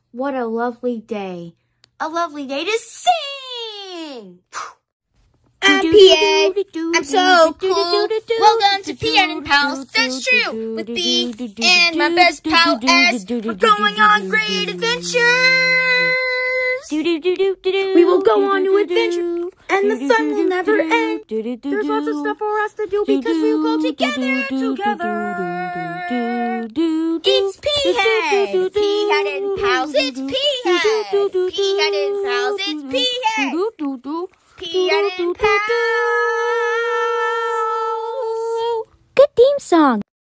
What a lovely day. A lovely day to sing! I'm PA. I'm so cool. Welcome to PA and Pals. That's true. With B and my best pal S. We're going on great adventures. We will go on to adventure, and the fun will never end. There's lots of stuff for us to do because we will go together. It's P-Head. P-Head and Pals. It's P-Head. P-Head and Pals. It's P-Head. P-Head and Pals. Good theme song.